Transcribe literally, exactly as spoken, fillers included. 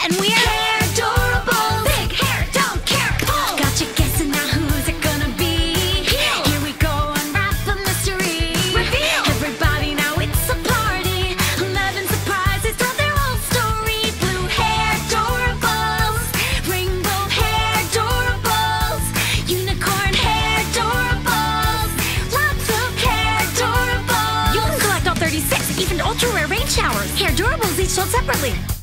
And we're Hairdorables. Big hair, don't care. Pull. Got you guessing now who's it gonna be? Peel. Here we go, unwrap the mystery. Reveal. Everybody now it's a party. Eleven surprises tell their whole story. Blue Hairdorables, rainbow Hairdorables, unicorn Hairdorables, lots of Hairdorables. You can collect all thirty-six, even ultra rare rain showers. Hairdorables each sold separately.